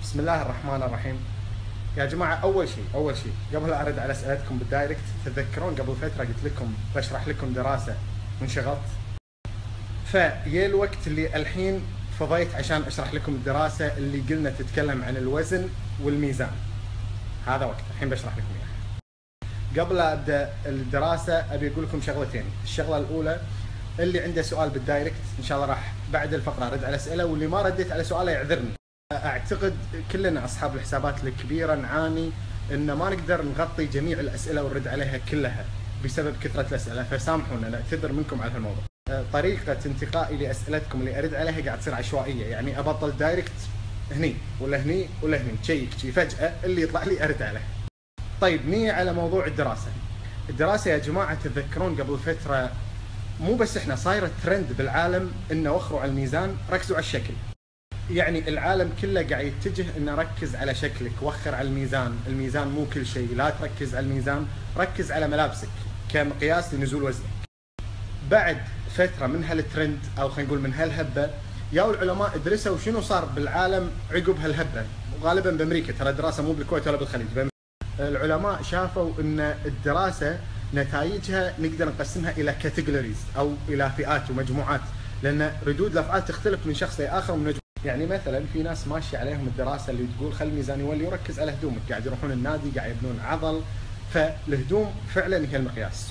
بسم الله الرحمن الرحيم. يا جماعة، أول شيء قبل أرد على أسئلتكم بالدايركت، تتذكرون قبل فترة قلت لكم بشرح لكم دراسة وانشغلت؟ فيا الوقت اللي الحين فضيت عشان أشرح لكم الدراسة اللي قلنا تتكلم عن الوزن والميزان. هذا وقت الحين بشرح لكم إياها. قبل أبدأ الدراسة أبي أقول لكم شغلتين. الشغلة الأولى، اللي عنده سؤال بالدايركت إن شاء الله راح بعد الفقرة أرد على أسئلة، واللي ما رديت على سؤاله يعذرني. أعتقد كلنا أصحاب الحسابات الكبيرة نعاني إن ما نقدر نغطي جميع الأسئلة ونرد عليها كلها بسبب كثرة الأسئلة، فسامحونا نعتذر منكم على هالموضوع. طريقة انتقائي لأسئلتكم اللي أرد عليها قاعد تصير عشوائية، يعني أبطل دايركت هني ولا هني ولا هني، تشيك فجأة اللي يطلع لي أرد عليه. طيب نيجي على موضوع الدراسة. الدراسة يا جماعة تتذكرون قبل فترة مو بس احنا، صايرة ترند بالعالم انه وخروا على الميزان، ركزوا على الشكل. يعني العالم كله قاعد يتجه انه ركز على شكلك، وخر على الميزان، الميزان مو كل شيء، لا تركز على الميزان، ركز على ملابسك كمقياس لنزول وزنك. بعد فترة من هالترند او خلينا نقول من هالهبة، ياو العلماء درسوا شنو صار بالعالم عقب هالهبة، وغالبا بامريكا، ترى الدراسة مو بالكويت ولا بالخليج. العلماء شافوا ان الدراسة نتائجها نقدر نقسمها الى كاتيجوريز او الى فئات ومجموعات، لان ردود الافعال تختلف من شخص لاخر من يعني مثلا في ناس ماشيه عليهم الدراسه اللي تقول خل الميزان يولي وركز على هدومك، قاعد يروحون النادي، قاعد يبنون عضل، فالهدوم فعلا هي المقياس.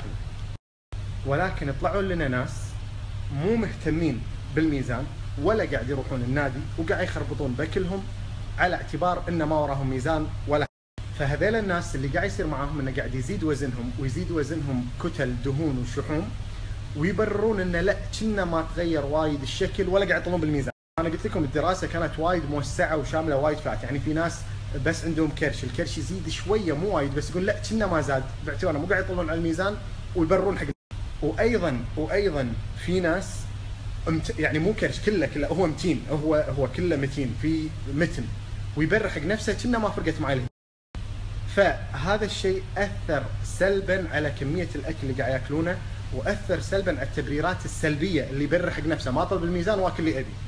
ولكن طلعوا لنا ناس مو مهتمين بالميزان ولا قاعد يروحون النادي، وقاعد يخربطون باكلهم على اعتبار انه ما وراهم ميزان ولا. فهذيل الناس اللي قاعد يصير معاهم انه قاعد يزيد وزنهم كتل دهون وشحوم، ويبررون انه لا كنا ما تغير وايد الشكل ولا قاعد يطلعون بالميزان. انا قلت لكم الدراسه كانت وايد موسعه وشامله وايد فئات، يعني في ناس بس عندهم كرش، الكرش يزيد شويه مو وايد، بس يقول لا كنا ما زاد، باعتبارهم مو قاعد يطلعون على الميزان ويبررون حق. وايضا في ناس يعني مو كرش، كله هو متين، هو كله متين في متن، ويبرر حق نفسه كنا ما فرقت معي. فهذا الشيء اثر سلبا على كميه الاكل اللي قاعد ياكلونه، واثر سلبا على التبريرات السلبيه اللي يبرر حق نفسه ما طلب الميزان واكل اللي ابي.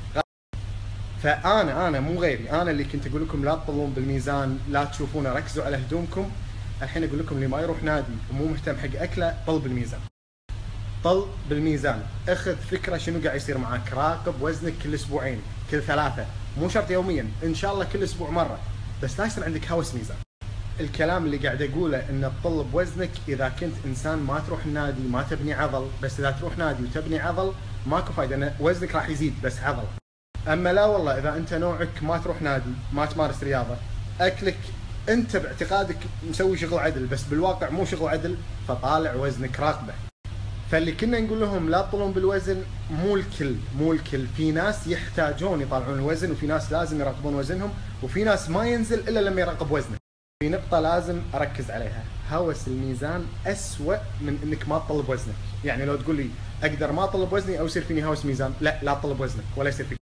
فانا مو غيري، انا اللي كنت اقول لكم لا تطلون بالميزان، لا تشوفونه، ركزوا على هدومكم. الحين اقول لكم اللي ما يروح نادي ومو مهتم حق اكله، طل بالميزان، اخذ فكره شنو قاعد يصير معك، راقب وزنك كل اسبوعين، كل ثلاثه، مو شرط يوميا، ان شاء الله كل اسبوع مره، بس لا يصير عندك هوس ميزان. الكلام اللي قاعد اقوله ان تطل بوزنك اذا كنت انسان ما تروح النادي، ما تبني عضل، بس اذا تروح نادي وتبني عضل ماكو فايده، لان وزنك راح يزيد بس عضل. اما لا والله، اذا انت نوعك ما تروح نادي، ما تمارس رياضه، اكلك انت باعتقادك مسوي شغل عدل بس بالواقع مو شغل عدل، فطالع وزنك راقبه. فاللي كنا نقول لهم لا تطلون بالوزن مو الكل، في ناس يحتاجون يطلعون الوزن، وفي ناس لازم يراقبون وزنهم، وفي ناس ما ينزل الا لما يراقب وزنه. في نقطة لازم أركز عليها، هوس الميزان أسوأ من إنك ما تطلب وزنك. يعني لو تقول لي أقدر ما أطلب وزني أو يصير فيني هوس ميزان، لا تطلب وزنك ولا يصير فيك.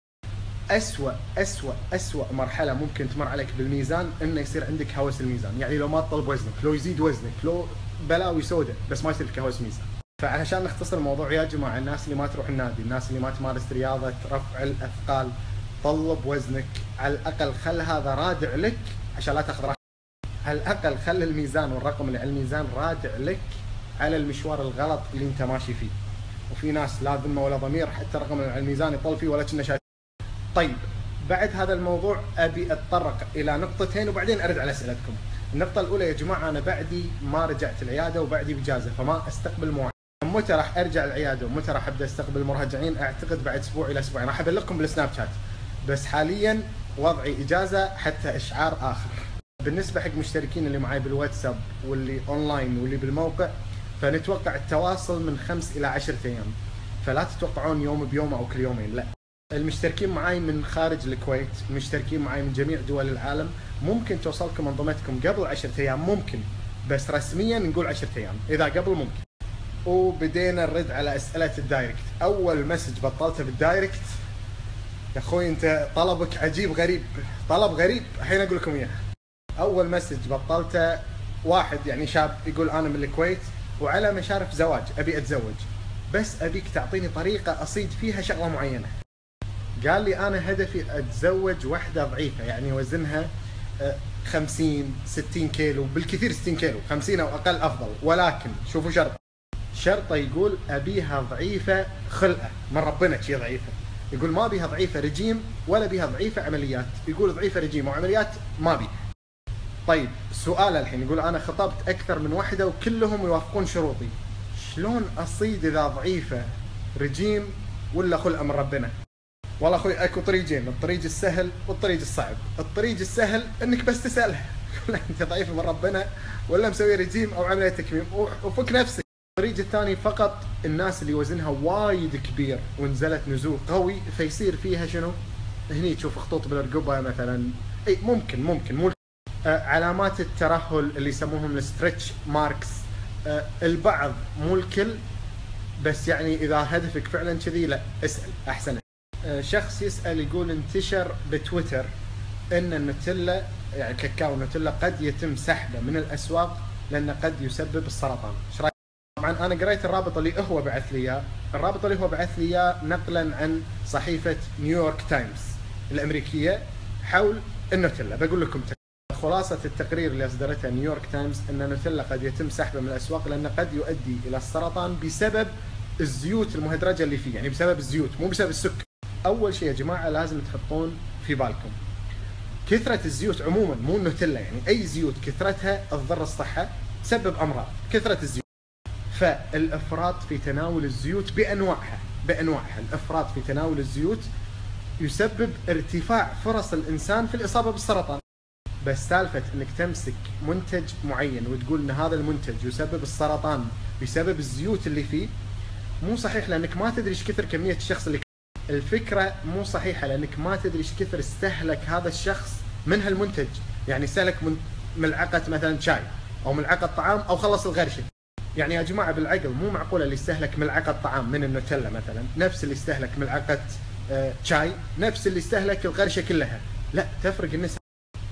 أسوأ مرحلة ممكن تمر عليك بالميزان إنه يصير عندك هوس الميزان، يعني لو ما تطلب وزنك، لو يزيد وزنك، لو بلاوي سودة، بس ما يصير فيك هوس ميزان. فعشان نختصر الموضوع يا جماعة، الناس اللي ما تروح النادي، الناس اللي ما تمارس رياضة رفع الأثقال، طلب وزنك، على الأقل خل هذا رادع لك عشان لا تاخذ راحتك. على الأقل خل الميزان والرقم اللي على الميزان رادع لك على المشوار الغلط اللي انت ماشي فيه. وفي ناس لا ذمة ولا ضمير، حتى الرقم اللي على الميزان يطل فيه ولا كنا شايف. طيب بعد هذا الموضوع أبي أتطرق إلى نقطتين وبعدين أرد على أسئلتكم. النقطة الأولى يا جماعة، أنا بعدي ما رجعت العيادة وبعدي بإجازة، فما أستقبل مواعيد. متى راح أرجع العيادة ومتى راح أبدأ أستقبل المراجعين؟ أعتقد بعد أسبوع إلى أسبوعين، راح أبلغكم بالسناب شات، بس حاليا وضعي إجازة حتى إشعار آخر. بالنسبة حق مشتركين اللي معي بالواتساب واللي أونلاين واللي بالموقع، فنتوقع التواصل من 5 إلى 10 أيام، فلا تتوقعون يوم بيوم أو كل يومين، لا. المشتركين معي من خارج الكويت، المشتركين معي من جميع دول العالم، ممكن توصلكم منظومتكم قبل 10 أيام، ممكن، بس رسميا نقول 10 أيام، إذا قبل ممكن. وبدينا نرد على أسئلة الدايركت. أول مسج بطلته بالدايركت يا أخوي، أنت طلبك عجيب غريب، طلب غريب، الحين أقول لكم إياه. أول مسج بطلته واحد يعني شاب يقول أنا من الكويت وعلى مشارف زواج، أبي أتزوج، بس أبيك تعطيني طريقة أصيد فيها شغلة معينة. قال لي انا هدفي اتزوج واحده ضعيفه، يعني وزنها 50 60 كيلو، بالكثير 60 كيلو، 50 او اقل افضل، ولكن شوفوا شرطه يقول ابيها ضعيفه خلقه من ربنا، شي ضعيفه. يقول ما بيها ضعيفه رجيم ولا بيها ضعيفه عمليات، يقول ضعيفه رجيم وعمليات ما بي. طيب سؤال الحين، يقول انا خطبت اكثر من وحده وكلهم يوافقون شروطي، شلون اصيد اذا ضعيفه رجيم ولا خلقه من ربنا؟ والله اخوي اكو طريقين، الطريق السهل والطريق الصعب. الطريق السهل انك بس تسالها انت ضعيف من ربنا ولا مسوي رجيم او عمليه تكميم وفك نفسك. الطريق الثاني فقط الناس اللي وزنها وايد كبير ونزلت نزول قوي فيصير فيها شنو؟ هني تشوف خطوط بالرقبه مثلا، اي ممكن مو علامات الترهل اللي يسموهم الستريتش ماركس. البعض مو الكل، بس يعني اذا هدفك فعلا كذي لا اسال احسن. شخص يسال يقول انتشر بتويتر ان النوتيلا يعني كاكاو نوتيلا قد يتم سحبه من الاسواق لانه قد يسبب السرطان، ايش رايك؟ طبعا انا قريت الرابط اللي هو بعث لي اياه، الرابط اللي هو بعث لي اياه نقلا عن صحيفه نيويورك تايمز الامريكيه حول النوتيلا. بقول لكم خلاصة التقرير اللي أصدرتها نيويورك تايمز أن النوتيلا قد يتم سحبه من الأسواق لأنه قد يؤدي إلى السرطان بسبب الزيوت المهدرجة اللي فيه، يعني بسبب الزيوت مو بسبب السكر. أول شيء يا جماعة لازم تحطون في بالكم كثرة الزيوت عموما، مو النوتيلا، يعني أي زيوت كثرتها تضر الصحة، تسبب أمراض كثرة الزيوت. فالإفراط في تناول الزيوت بأنواعها الإفراط في تناول الزيوت يسبب ارتفاع فرص الإنسان في الإصابة بالسرطان. بس سالفة انك تمسك منتج معين وتقول ان هذا المنتج يسبب السرطان بسبب الزيوت اللي فيه مو صحيح، لانك ما تدري ايش كثر كمية الشخص اللي الفكرة مو صحيحة لانك ما تدري ايش كثر استهلك هذا الشخص من هالمنتج، يعني استهلك ملعقة مثلا شاي او ملعقة طعام او خلص الغرشة. يعني يا جماعة بالعقل مو معقولة اللي استهلك ملعقة طعام من النوتيلا مثلا نفس اللي استهلك ملعقة شاي نفس اللي استهلك الغرشة كلها، لا تفرق النسبة.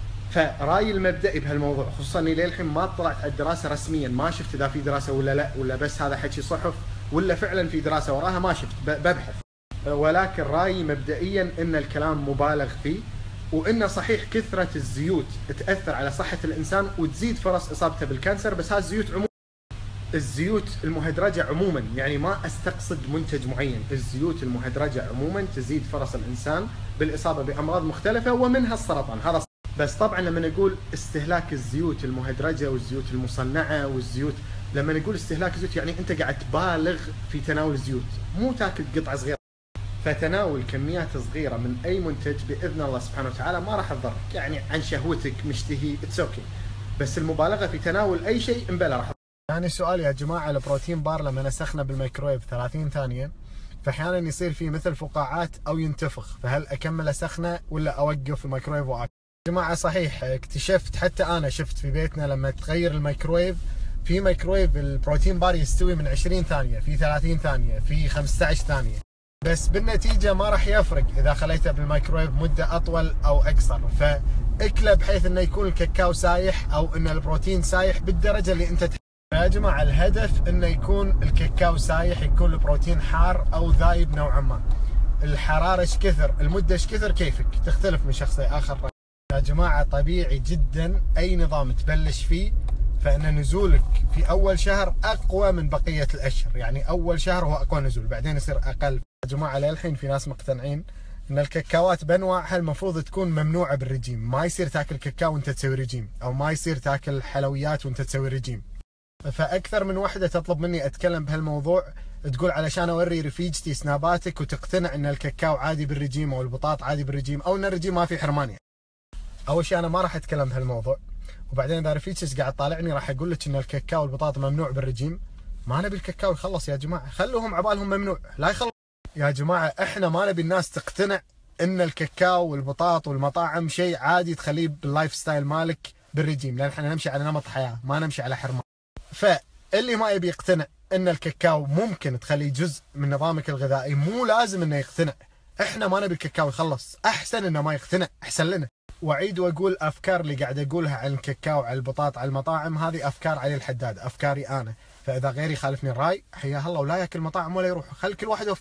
فرأيي المبدئي بهالموضوع، خصوصا اني للحين ما طلعت على الدراسه رسميا، ما شفت اذا في دراسه ولا لا، ولا بس هذا حكي صحف ولا فعلا في دراسه وراها، ما شفت، ببحث. ولكن رأيي مبدئيا ان الكلام مبالغ فيه، وانه صحيح كثره الزيوت تاثر على صحه الانسان وتزيد فرص اصابته بالكانسر، بس هذه الزيوت عموما، الزيوت المهدرجه عموما، يعني ما استقصد منتج معين، الزيوت المهدرجه عموما تزيد فرص الانسان بالاصابه بامراض مختلفه ومنها السرطان. هذا بس طبعا لما نقول استهلاك الزيوت المهدرجه والزيوت المصنعه والزيوت، لما نقول استهلاك الزيوت يعني انت قاعد تبالغ في تناول الزيوت، مو تاكل قطعه صغيره. فتناول كميات صغيره من اي منتج باذن الله سبحانه وتعالى ما راح تضرك، يعني عن شهوتك مشتهي اتس اوكي، بس المبالغه في تناول اي شيء امبلا راح. يعني سؤال يا جماعه، البروتين بار لما نسخنه بالميكرويف 30 ثانيه فاحيانا يصير فيه مثل فقاعات او ينتفخ، فهل اكمل اسخنه ولا اوقف الميكرويف واكل؟ جماعة صحيح اكتشفت، حتى انا شفت في بيتنا لما تغير الميكرويف، في ميكرويف البروتين بار يستوي من 20 ثانية، في 30 ثانية، في 15 ثانية، بس بالنتيجة ما راح يفرق اذا خليته بالميكرويف مدة اطول او اقصر، فاكله بحيث انه يكون الكاكاو سايح او ان البروتين سايح بالدرجة اللي انت يا جماعة الهدف انه يكون الكاكاو سايح، يكون البروتين حار او ذايب نوعا ما. الحرارة ايش كثر، المدة ايش كثر، كيفك تختلف من شخص لاخر. يا جماعة طبيعي جدا أي نظام تبلش فيه فإن نزولك في أول شهر أقوى من بقية الأشهر، يعني أول شهر هو أقوى نزول، بعدين يصير أقل. يا جماعة للحين في ناس مقتنعين إن الكاكاوات بأنواعها المفروض تكون ممنوعة بالرجيم، ما يصير تاكل كاكاو وأنت تسوي رجيم، أو ما يصير تاكل حلويات وأنت تسوي رجيم. فأكثر من وحدة تطلب مني أتكلم بهالموضوع، تقول علشان أوري رفيجتي سناباتك وتقتنع إن الكاكاو عادي بالرجيم أو البطاط عادي بالرجيم أو إن الرجيم ما في حرمان. اول شيء انا ما راح اتكلم بهالموضوع، وبعدين اذا رفيجتك قاعد طالعني راح اقول لك ان الكاكاو والبطاطا ممنوع بالرجيم. ما نبي الكاكاو يخلص يا جماعه، خلوهم عبالهم ممنوع لا يخلص. يا جماعه احنا ما نبي الناس تقتنع ان الكاكاو والبطاط والمطاعم شيء عادي تخليه باللايف ستايل مالك بالرجيم، لان احنا نمشي على نمط حياه ما نمشي على حرمان. فاللي ما يبي يقتنع ان الكاكاو ممكن تخليه جزء من نظامك الغذائي مو لازم انه يقتنع. احنا ما نبي الكاكاو يخلص، احسن انه ما يقتنع احسن لنا. واعيد واقول افكار اللي قاعد اقولها عن الكاكاو على البطاط على المطاعم هذه افكار علي الحداد، افكاري انا، فاذا غيري خالفني الراي حياه الله ولا ياكل مطاعم ولا يروح، خل كل واحد وافكار.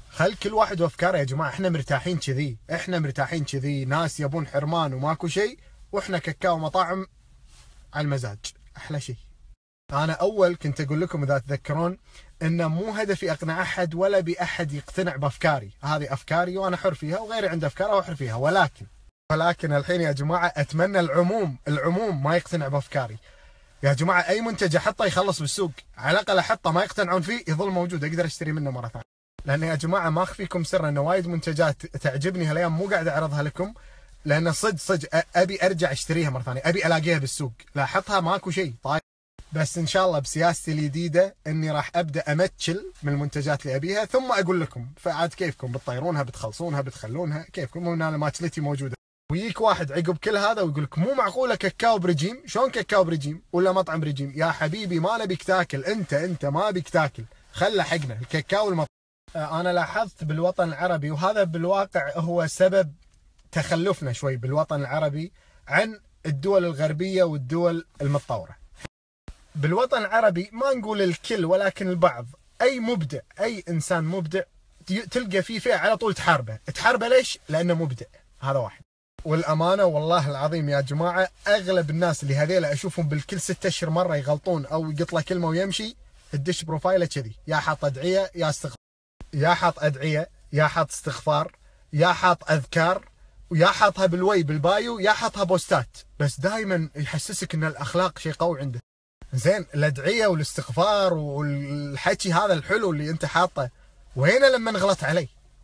خل كل واحد وافكاره يا جماعه. احنا مرتاحين كذي، احنا مرتاحين كذي. ناس يبون حرمان وماكو شيء، واحنا كاكاو مطاعم على المزاج، احلى شيء. انا اول كنت اقول لكم اذا تذكرون انه مو هدفي اقنع احد ولا باحد يقتنع بافكاري، هذه افكاري وانا حر فيها، وغيري عنده افكاره وحر فيها. ولكن الحين يا جماعه اتمنى العموم ما يقتنع بافكاري. يا جماعه اي منتج احطه يخلص بالسوق، على الاقل احطه ما يقتنعون فيه يظل موجود، اقدر اشتري منه مره ثانيه. لان يا جماعه ما اخفيكم سر ان وايد منتجات تعجبني هالايام مو قاعد اعرضها لكم، لان صدق ابي ارجع اشتريها مره ثانيه، ابي الاقيها بالسوق، لاحظها ماكو شيء طاير. بس ان شاء الله بسياستي الجديده اني راح ابدا امتشل من المنتجات اللي ابيها، ثم اقول لكم، فعاد كيفكم بتطيرونها بتخلصونها بتخلونها كيفكم، مو انا ماكلتي موجوده. ويجيك واحد عقب كل هذا ويقول لك مو معقوله كاكاو برجيم، شلون كاكاو برجيم ولا مطعم برجيم؟ يا حبيبي ما نبيك تاكل، انت ما بيك تاكل، خله حقنا الكاكاو المطعم. انا لاحظت بالوطن العربي، وهذا بالواقع هو سبب تخلفنا شوي بالوطن العربي عن الدول الغربيه والدول المتطوره. بالوطن العربي ما نقول الكل ولكن البعض، اي مبدع، اي انسان مبدع تلقى فيه فئه على طول تحاربه ليش؟ لانه مبدع، هذا واحد. والامانه والله العظيم يا جماعه اغلب الناس اللي هذيلا اشوفهم بالكل 6 اشهر مره يغلطون او يقط له كلمه ويمشي، الدش بروفايله كذي، يا حاط ادعيه يا استغفار، يا حاط ادعيه يا حاط استغفار، يا حاط اذكار، ويا حاطها بالبايو، يا حاطها بوستات، بس دائما يحسسك ان الاخلاق شيء قوي عنده. زين الادعيه والاستغفار والحكي هذا الحلو اللي انت حاطه، وينه لما غلط علي؟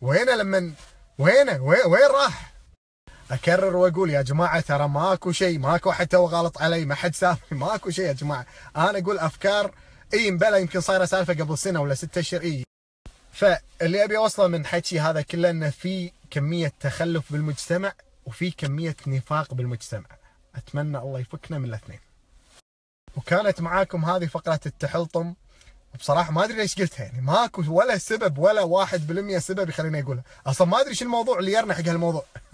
وين راح؟ اكرر واقول يا جماعه ترى ماكو شيء، ماكو حتى غلط علي، ما حد سامي، ماكو شيء يا جماعه. انا اقول افكار اي مبلا يمكن صايره سالفه قبل سنه ولا 6 اشهر اي. فاللي ابي اوصله من حكي هذا كله انه في كميه تخلف بالمجتمع وفي كميه نفاق بالمجتمع، اتمنى الله يفكنا من الاثنين. وكانت معاكم هذه فقره التحلطم، بصراحه ما ادري ليش قلتها، يعني ماكو ولا سبب ولا 1% سبب يخليني اقولها، اصلا ما ادري شو الموضوع اللي يرنح حق هالموضوع.